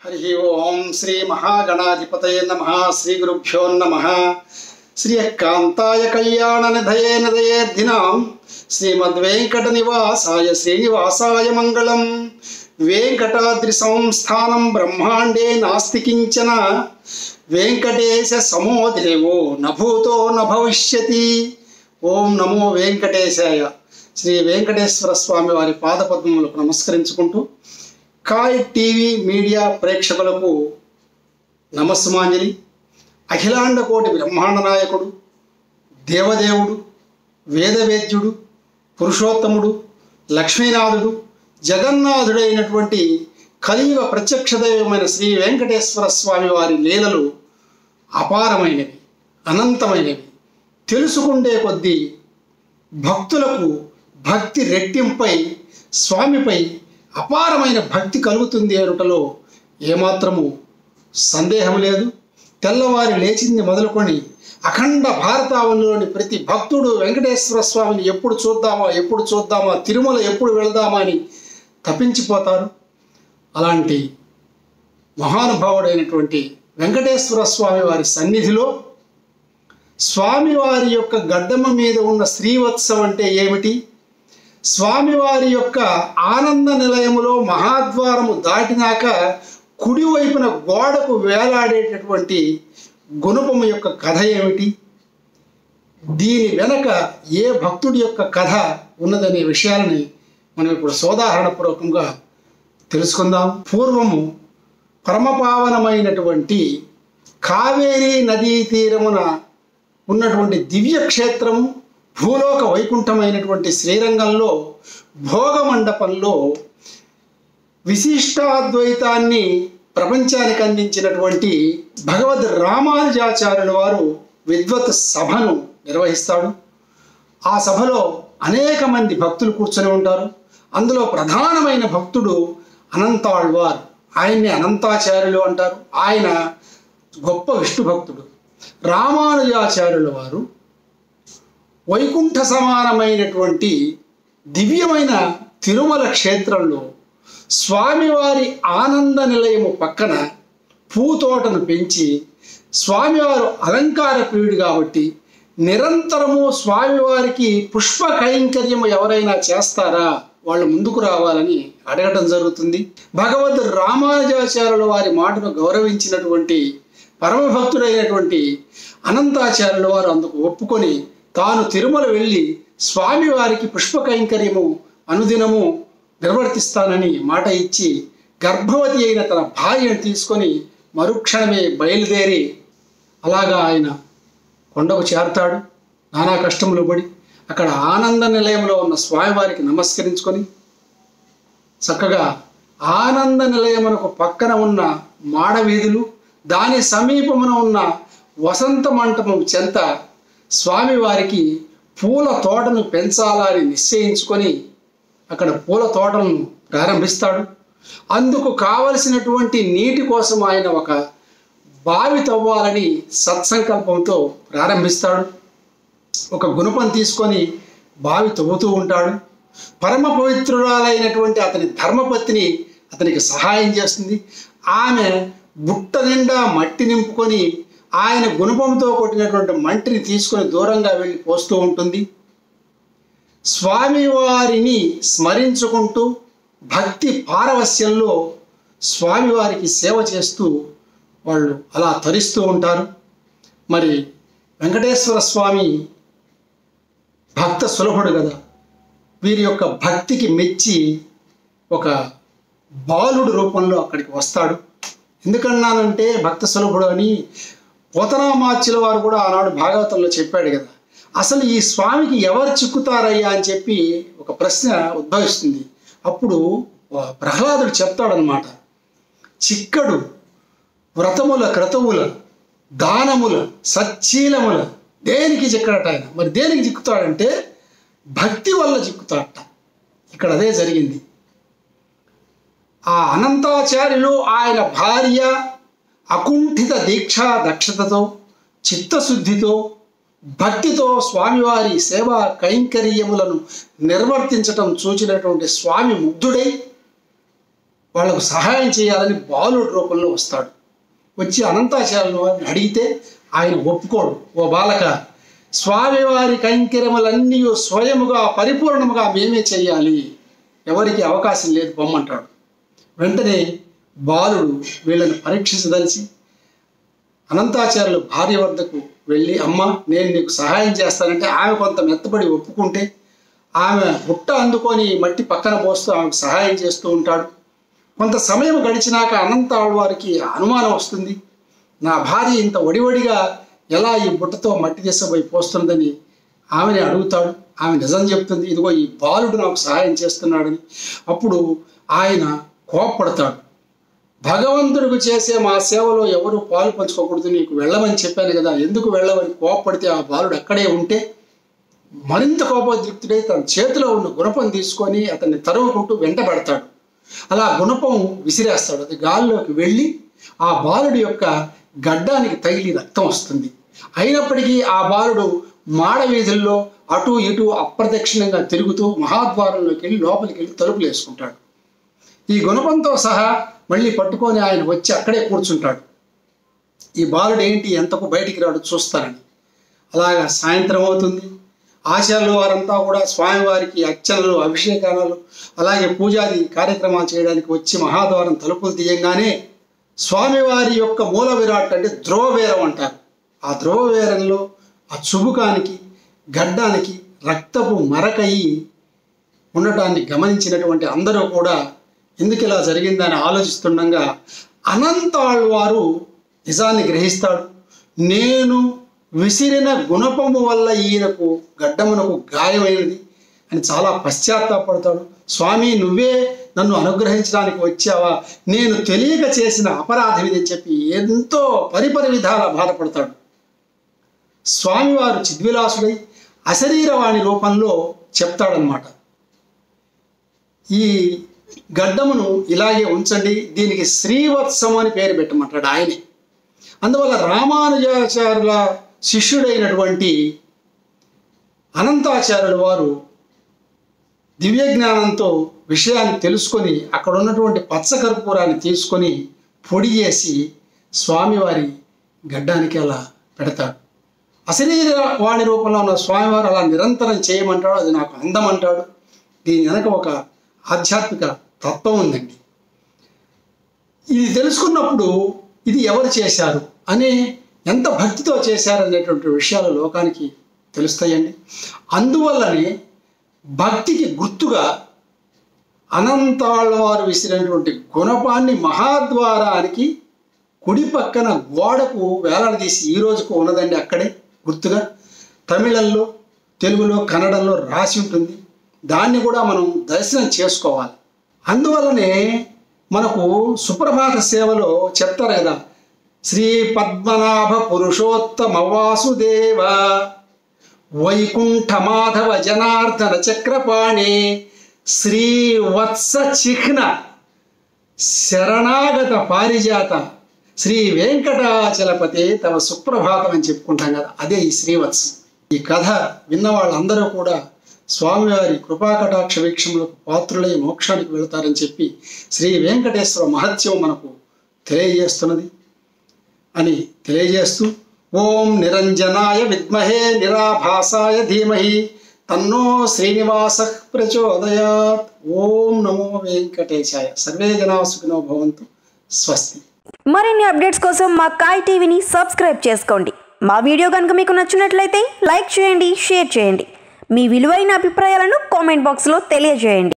हरि ओं श्री महागणाधिपतये नमः श्री गुरुभ्यो नमः श्री कांताय कल्याण निधये निधयेर्धिनां श्रीमद्वेंकटनिवासाय श्रीनिवासाय मंगलम वेंकटाद्रि संस्थानं ब्रह्मांडे नास्ति किंचन वेंकटेश समो देवो न भूतो न भविष्यति। ओं नमो वेंकटेशाय। श्री वेंकटेश्वर स्वामी वारी पादपद्ममुలకు నమస్కరించుకుంటూ కాయ్ టీవీ మీడియా ప్రేక్షకులకు నమస్సుమాంజలి। అఖిలాండ కోటి బ్రహ్మాండ నాయకుడు, దేవదేవుడు, వేదవేద్యుడు, పురుషోత్తముడు, లక్ష్మీనాథుడు, జగన్నాథుడైనటువంటి కలియుగ ప్రత్యక్ష దైవమైన శ్రీ వెంకటేశ్వర స్వామి వారి లీలలు అపారమైనవి, అనంతమైనవి। తెలుసుకుండే కొద్దీ భక్తులకు భక్తి రెట్టింపై స్వామిపై అపారమైన భక్తి కలుగుతుంది అనుటలో ఏమాత్రము సందేహం లేదు। తెల్లవారి లేచింది మొదలుకొని అఖండ భారతావనిలోని ప్రతి భక్తుడు వెంకటేశ్వర స్వామిని ఎప్పుడు చూద్దామా తిరుమల ఎప్పుడు వెళదామా అని తపించిపోతారు। అలాంటి మహానుభావుడైనటువంటి వెంకటేశ్వర స్వామి వారి సన్నిధిలో స్వామివారి యొక్క గడ్డమ మీద ఉన్న శ్రీవత్సం అంటే ఏమిటి, స్వామివారి యొక్క ఆనంద నిలయములో మహాద్వారము దాటినాక కుడివైపున గోడకు వేలాడేటటువంటి గుణపము యొక్క కథ ఏమిటి, దీని వెనక ఏ భక్తుడి యొక్క కథ ఉన్నదనే విషయాలని మనం ఇప్పుడు సోదాహరణపూర్వకంగా తెలుసుకుందాం। పూర్వము పరమపావనమైనటువంటి కావేరీ నదీ తీరమున ఉన్నటువంటి దివ్యక్షేత్రము భూలోక వైకుంఠమైనటువంటి శ్రీరంగంలో భోగమండపంలో విశిష్టాద్వైతాన్ని ప్రపంచానికి అందించినటువంటి భగవద్ రామానుజాచార్యుల వారు విద్వత్ సభను నిర్వహిస్తాడు। ఆ సభలో అనేక మంది భక్తులు కూర్చొని ఉంటారు। అందులో ప్రధానమైన భక్తుడు అనంతాళ్వార్, ఆయన్ని అనంతాచార్యులు అంటారు। ఆయన గొప్ప విష్ణు భక్తుడు। రామానుజాచార్యుల వారు వైకుంఠ సమానమైనటువంటి దివ్యమైన తిరుమల క్షేత్రంలో స్వామివారి ఆనంద నిలయము పక్కన పూతోటను పెంచి, స్వామివారు అలంకార ప్రియుడు కాబట్టి నిరంతరము స్వామివారికి పుష్ప కైంకర్యము ఎవరైనా చేస్తారా, వాళ్ళు ముందుకు రావాలని అడగటం జరుగుతుంది। భగవద్ రామానుజాచార్యుల వారి మాటను గౌరవించినటువంటి పరమభక్తుడైనటువంటి అనంతాచార్యుల వారు అందుకు ఒప్పుకొని తాను తిరుమల వెళ్ళి స్వామివారికి పుష్ప కైంకర్యము అనుదినము నిర్వర్తిస్తానని మాట ఇచ్చి గర్భవతి అయిన తన భార్యను తీసుకొని మరుక్షణమే బయలుదేరి అలాగా ఆయన కొండకు చేరతాడు। నానా కష్టములు పడి అక్కడ ఆనంద నిలయంలో ఉన్న స్వామివారికి నమస్కరించుకొని చక్కగా ఆనంద నిలయమునకు పక్కన ఉన్న మాడవీధులు, దాని సమీపమున ఉన్న వసంత మంటపం చెంత స్వామివారికి పూల తోటను పెంచాలని నిశ్చయించుకొని అక్కడ పూల తోటను ప్రారంభిస్తాడు। అందుకు కావలసినటువంటి నీటి కోసం ఆయన ఒక బావి తవ్వాలని సత్సంకల్పంతో ప్రారంభిస్తాడు। ఒక గుణపం తీసుకొని బావి తవ్వుతూ ఉంటాడు। పరమ పవిత్రురాలైనటువంటి అతని ధర్మపత్ని అతనికి సహాయం చేస్తుంది। ఆమె బుట్ట నిండా మట్టి నింపుకొని ఆయన గుణపంతో కొట్టినటువంటి మంటిని తీసుకొని దూరంగా వెళ్ళి పోస్తూ ఉంటుంది। స్వామివారిని స్మరించుకుంటూ భక్తి పారవస్యంలో స్వామివారికి సేవ చేస్తూ వాళ్ళు అలా తరిస్తూ ఉంటారు। మరి వెంకటేశ్వర స్వామి భక్త సులభుడు కదా, వీరి యొక్క భక్తికి మెచ్చి ఒక బాలుడు రూపంలో అక్కడికి వస్తాడు। ఎందుకన్నానంటే భక్త సులభుడు అని పోతనామాచ్యుల వారు కూడా ఆనాడు భాగవతంలో చెప్పాడు కదా। అసలు ఈ స్వామికి ఎవరు చిక్కుతారయ్యా అని చెప్పి ఒక ప్రశ్న ఉద్భవిస్తుంది। అప్పుడు ప్రహ్లాదుడు చెప్తాడనమాట, చిక్కడు వ్రతముల క్రతువుల దానముల సచ్చీలముల దేనికి చిక్కడట ఆయన। మరి దేనికి చిక్కుతాడంటే భక్తి వల్ల చిక్కుతాడట। ఇక్కడ అదే జరిగింది। ఆ అనంతాచార్యులు ఆయన భార్య అకుంఠిత దీక్షా దక్షతతో చిత్తశుద్ధితో భక్తితో స్వామివారి సేవా కైంకర్యములను నిర్వర్తించటం చూచినటువంటి స్వామి ముగ్ధుడై వాళ్లకు సహాయం చేయాలని బాలుడి రూపంలో వస్తాడు. వచ్చి అనంతాచార్యుల వారిని అడిగితే ఆయన ఒప్పుకోడు. ఓ బాలక, స్వామివారి కైంకర్యములన్నీ స్వయముగా పరిపూర్ణముగా మేమే చెయ్యాలి, ఎవరికి అవకాశం లేదు పొమ్మంటాడు. వెంటనే బాలుడు వీళ్ళని పరీక్షించదలిచి అనంతాచార్యుల భార్య వద్దకు వెళ్ళి, అమ్మ నేను నీకు సహాయం చేస్తానంటే ఆమె కొంత మెత్తపడి ఒప్పుకుంటే ఆమె బుట్ట అందుకొని మట్టి పక్కన పోస్తూ ఆమెకు సహాయం చేస్తూ ఉంటాడు. కొంత సమయం గడిచినాక అనంతాళ్వారికి అనుమానం వస్తుంది. నా భార్య ఇంత ఒడివడిగా ఎలా ఈ బుట్టతో మట్టి తీసుకుపోయి పోస్తుందని ఆమెని అడుగుతాడు. ఆమె నిజం చెప్తుంది, ఇదిగో ఈ బాలుడు నాకు సహాయం చేస్తున్నాడని. అప్పుడు ఆయన కోప్పడతాడు. భగవంతుడికి చేసే మా సేవలో ఎవరు పాలు పంచుకోకూడదు, నీకు వెళ్ళమని చెప్పాను కదా, ఎందుకు వెళ్ళమని కోప్పడితే ఆ బాలుడు అక్కడే ఉంటే మరింత కోపోద్రిక్తుడై తన చేతిలో ఉన్న గుణపం తీసుకొని అతన్ని తరుముకుంటూ వెంటబడతాడు. అలా గుణపం విసిరేస్తాడు. అది గాల్లోకి వెళ్ళి ఆ బాలుడి యొక్క గడ్డానికి తగిలి రక్తం వస్తుంది. అయినప్పటికీ ఆ బాలుడు మాడ వీధుల్లో అటు ఇటు అప్రదక్షిణంగా తిరుగుతూ మహాద్వారంలోకి వెళ్ళి లోపలికి వెళ్ళి తలుపులు వేసుకుంటాడు. ఈ గుణపంతో సహా మళ్ళీ పట్టుకొని ఆయన వచ్చి అక్కడే కూర్చుంటాడు. ఈ బాలుడు ఏంటి ఎంతకు బయటికి రాడు చూస్తానని. అలాగా సాయంత్రం అవుతుంది. ఆచార్యుల వారంతా కూడా స్వామివారికి అర్చనలు, అభిషేకాలు, అలాగే పూజాది కార్యక్రమాలు చేయడానికి వచ్చి మహాద్వారం తలుపులు తీయంగానే స్వామివారి యొక్క మూల విరాట్ అంటే ధ్రువవేరం అంటారు. ఆ ధ్రువవేరంలో ఆ చుబుకానికి గడ్డానికి రక్తపు మరకయి ఉండటాన్ని గమనించినటువంటి అందరూ కూడా ఎందుకు ఇలా జరిగిందని ఆలోచిస్తుండగా అనంతాళ్వారు నిజాన్ని గ్రహిస్తాడు. నేను విసిరిన గుణపము వల్ల ఈయనకు గడ్డమునకు గాయమైనది అని చాలా పశ్చాత్తాపడతాడు. స్వామి నువ్వే నన్ను అనుగ్రహించడానికి వచ్చావా, నేను తెలియక చేసిన అపరాధం ఇదని చెప్పి ఎంతో పరిపరి విధాల బాధపడతాడు. స్వామివారు చిద్విలాసుడై అశరీరవాణి రూపంలో చెప్తాడనమాట, ఈ గడ్డమును ఇలాగే ఉంచండి, దీనికి శ్రీవత్సం అని పేరు పెట్టమంటాడు ఆయనే. అందువల్ల రామానుజాచార్యుల శిష్యుడైనటువంటి అనంతాచార్యుల వారు దివ్యజ్ఞానంతో విషయాన్ని తెలుసుకొని అక్కడ ఉన్నటువంటి పచ్చకర్పూరాన్ని తీసుకొని పొడి చేసి స్వామివారి గడ్డానికి అలా పెడతాడు. అశరీర వాణి రూపంలో ఉన్న స్వామివారు అలా నిరంతరం చేయమంటాడు. అది నాకు అందం అంటాడు. దీని వెనక ఒక ఆధ్యాత్మిక తత్వం ఉందండి. ఇది తెలుసుకున్నప్పుడు ఇది ఎవరు చేశారు అనే, ఎంత భక్తితో చేశారు అనేటువంటి విషయాలు లోకానికి తెలుస్తాయండి. అందువల్లనే భక్తికి గుర్తుగా అనంతాళ్వారు విసిరినటువంటి గుణపాన్ని మహాద్వారానికి కుడి పక్కన గోడకు వేలాడదీసి ఈ రోజుకు ఉన్నదండి. అక్కడే గుర్తుగా తమిళంలో, తెలుగులో, కన్నడంలో రాసి ఉంటుంది. దాన్ని కూడా మనం దర్శనం చేసుకోవాలి. అందువల్లనే మనకు సుప్రభాత సేవలో చెప్తారు కదా, శ్రీ పద్మనాభ పురుషోత్తమ వాసుదేవ వైకుంఠ మాధవ జనార్దన చక్రపాణి శ్రీవత్స చిహ్న శరణాగత పారిజాత శ్రీ వెంకటాచలపతే తమ సుప్రభాతం అని చెప్పుకుంటాం కదా, అదే ఈ శ్రీవత్సం. ఈ కథ విన్న వాళ్ళందరూ కూడా స్వామివారి కృపాకటాక్ష వీక్షములకు పాత్రులై మోక్షానికి వెళతారని చెప్పి శ్రీ వెంకటేశ్వర మహత్యం మనకు తెలియజేస్తున్నది అని తెలియజేస్తూ, ఓం నిరంజనాయ విద్మహే నిరాభాసాయ ధీమహి తన్నో శ్రీనివాస ప్రచోదయాత్. ఓం నమో వెంకటేశాయ. సర్వే జనా సుఖినో భవంతు. స్వస్తి. మరిన్ని అప్డేట్స్ కోసం మా కాయ్ టీవీని సబ్స్క్రైబ్ చేసుకోండి. మా వీడియో కనుక మీకు నచ్చినట్లయితే లైక్ చేయండి, షేర్ చేయండి. మీ విలువైన అభిప్రాయాలను కామెంట్ బాక్స్లో తెలియజేయండి.